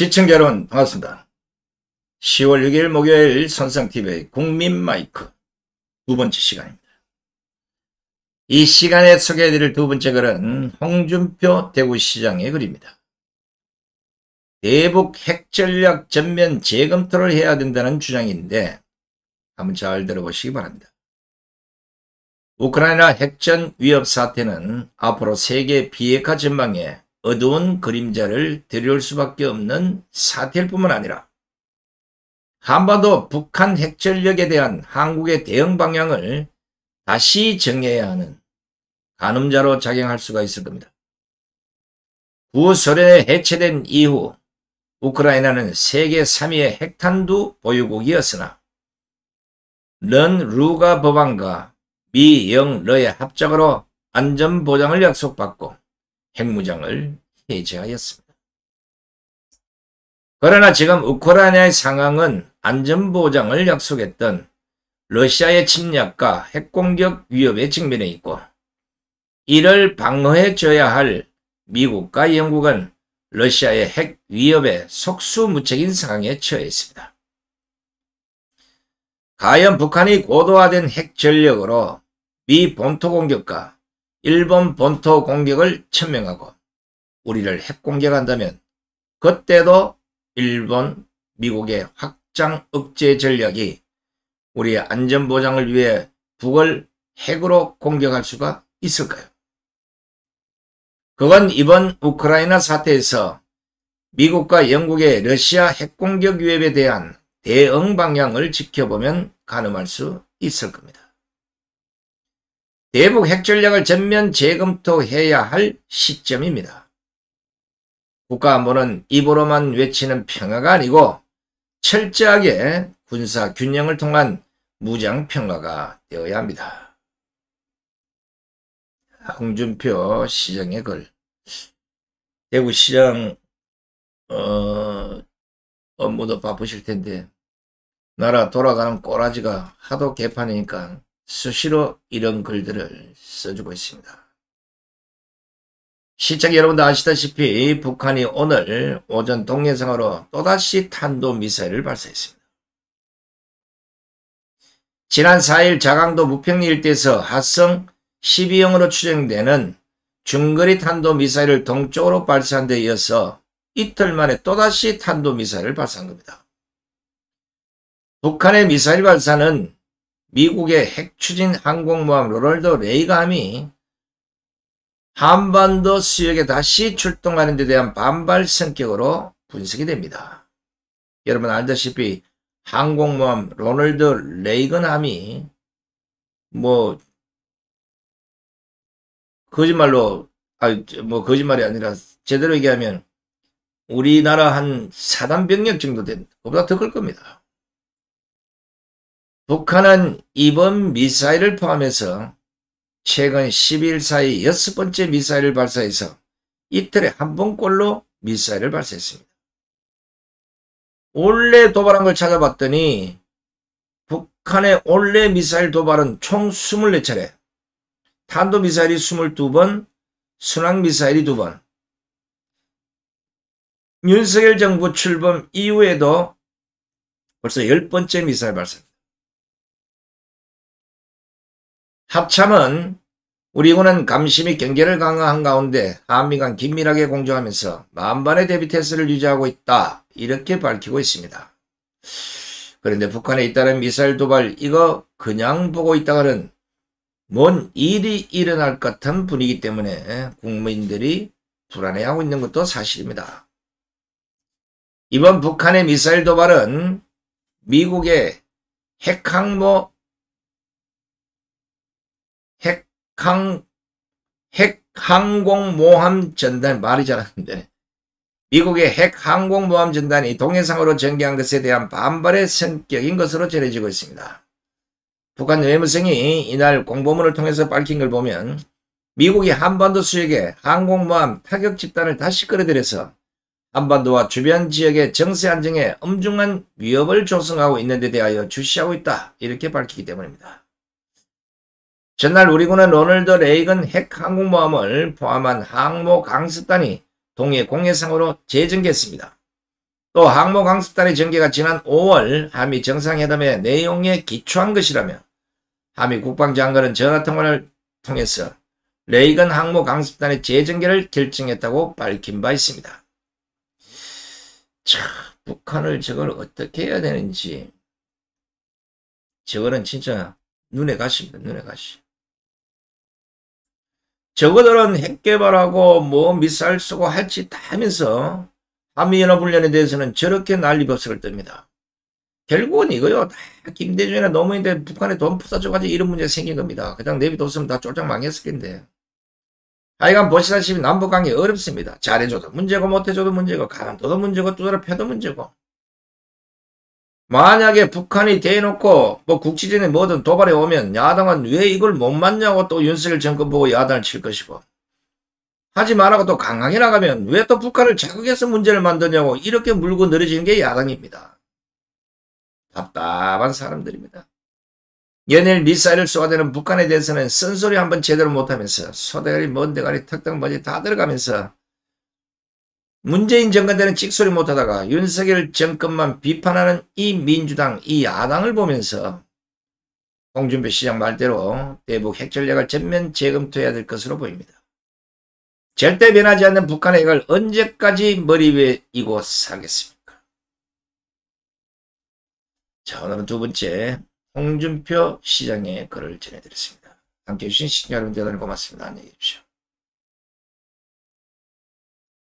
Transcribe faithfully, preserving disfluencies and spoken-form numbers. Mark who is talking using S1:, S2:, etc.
S1: 시청자 여러분 반갑습니다. 시월 육일 목요일 선상티비의 국민마이크 두 번째 시간입니다. 이 시간에 소개해드릴 두 번째 글은 홍준표 대구시장의 글입니다. 대북 핵전략 전면 재검토를 해야 된다는 주장인데 한번 잘 들어보시기 바랍니다. 우크라이나 핵전 위협 사태는 앞으로 세계 비핵화 전망에 어두운 그림자를 들여올 수밖에 없는 사태일 뿐만 아니라 한반도 북한 핵전력에 대한 한국의 대응 방향을 다시 정해야 하는 가늠자로 작용할 수가 있을 겁니다. 구소련이 해체된 이후 우크라이나는 세계 삼 위의 핵탄두 보유국이었으나 런 루가 법안과 미, 영, 러의 합작으로 안전보장을 약속받고 핵무장을 해제하였습니다. 그러나 지금 우크라이나의 상황은 안전보장을 약속했던 러시아의 침략과 핵공격 위협에 직면해 있고 이를 방어해줘야 할 미국과 영국은 러시아의 핵 위협에 속수무책인 상황에 처해 있습니다. 과연 북한이 고도화된 핵 전력으로 미 본토 공격과 일본 본토 공격을 천명하고 우리를 핵공격한다면 그때도 일본, 미국의 확장 억제 전략이 우리의 안전보장을 위해 북을 핵으로 공격할 수가 있을까요? 그건 이번 우크라이나 사태에서 미국과 영국의 러시아 핵공격 위협에 대한 대응 방향을 지켜보면 가늠할 수 있을 겁니다. 대북 핵전략을 전면 재검토해야 할 시점입니다. 국가안보는 입으로만 외치는 평화가 아니고 철저하게 군사 균형을 통한 무장 평화가 되어야 합니다. 홍준표 시장의 글. 대구시장 어, 업무도 바쁘실 텐데 나라 돌아가는 꼬라지가 하도 개판이니까 수시로 이런 글들을 써주고 있습니다. 시청자 여러분도 아시다시피 북한이 오늘 오전 동해상으로 또다시 탄도미사일을 발사했습니다. 지난 사일 자강도 무평리 일대에서 하성 십이형으로 추정되는 중거리 탄도미사일을 동쪽으로 발사한 데 이어서 이틀 만에 또다시 탄도미사일을 발사한 겁니다. 북한의 미사일 발사는 미국의 핵추진 항공모함 로널드 레이건함이 한반도 수역에 다시 출동하는 데 대한 반발 성격으로 분석이 됩니다. 여러분 알다시피 항공모함 로널드 레이건함이 뭐 거짓말로 아니 뭐 거짓말이 아니라 제대로 얘기하면 우리나라 한 사단 병력 정도 된 그보다 더 클 겁니다. 북한은 이번 미사일을 포함해서 최근 십 일 사이 여섯 번째 미사일을 발사해서 이틀에 한 번꼴로 미사일을 발사했습니다. 원래 도발한 걸 찾아봤더니 북한의 원래 미사일 도발은 총 이십사 차례, 탄도미사일이 이십이 번, 순항미사일이 두 번. 윤석열 정부 출범 이후에도 벌써 열 번째 미사일 발사입니다. 합참은 우리 군은 감시 및 경계를 강화한 가운데 한미 간 긴밀하게 공조하면서 만반의 대비 태세를 유지하고 있다. 이렇게 밝히고 있습니다. 그런데 북한에 잇따른 미사일 도발 이거 그냥 보고 있다가는 뭔 일이 일어날 것 같은 분위기 때문에 국민들이 불안해하고 있는 것도 사실입니다. 이번 북한의 미사일 도발은 미국의 핵항모 핵항, 핵항공모함 전단, 말이 잘 안 되네. 미국의 핵항공모함 전단이 동해상으로 전개한 것에 대한 반발의 성격인 것으로 전해지고 있습니다. 북한 외무성이 이날 공보문을 통해서 밝힌 걸 보면 미국이 한반도 수역에 항공모함 타격 집단을 다시 끌어들여서 한반도와 주변 지역의 정세 안정에 엄중한 위협을 조성하고 있는 데 대하여 주시하고 있다. 이렇게 밝히기 때문입니다. 전날 우리 군은 로널드 레이건 핵항공모함을 포함한 항모 강습단이 동해 공해상으로 재전개했습니다. 또 항모강습단의 전개가 지난 오월 한미 정상회담의 내용에 기초한 것이라며 한미 국방장관은 전화통화를 통해서 레이건 항모강습단의 재전개를 결정했다고 밝힌 바 있습니다. 참, 북한을 저걸 어떻게 해야 되는지 저거는 진짜 눈에 가십니다. 눈에 가시. 저거들은 핵 개발하고 뭐 미사일 쏘고 할 짓 다 하면서 한미연합훈련에 대해서는 저렇게 난리법석을 뜹니다. 결국은 이거요. 다 김대중이나 노무현인데 북한에 돈 부숴줘가지고 이런 문제가 생긴 겁니다. 그냥 내비뒀으면 다 쫄짝 망했을 텐데. 하여간 보시다시피 남북관계 어렵습니다. 잘해줘도 문제고 못해줘도 문제고 가만둬도 문제고 두드려 펴도 문제고. 만약에 북한이 대놓고 뭐 국지전에 뭐든 도발해 오면 야당은 왜 이걸 못 맞냐고 또 윤석열 정권 보고 야단을 칠 것이고, 하지 말라고 또 강하게 나가면 왜 또 북한을 자극해서 문제를 만드냐고 이렇게 물고 늘어지는 게 야당입니다. 답답한 사람들입니다. 연일 미사일을 쏘아대는 북한에 대해서는 쓴소리 한번 제대로 못하면서 소대가리 먼데가리 턱턱 뭐지 다 들어가면서 문재인 정권 때는 찍소리 못하다가 윤석열 정권만 비판하는 이 민주당, 이 야당을 보면서 홍준표 시장 말대로 대북 핵 전략을 전면 재검토해야 될 것으로 보입니다. 절대 변하지 않는 북한의 핵을 언제까지 머리 위에 이고 살겠습니까? 자, 오늘은 두 번째 홍준표 시장의 글을 전해드렸습니다. 함께해 주신 시청자 여러분 대단히 고맙습니다. 안녕히 계십시오.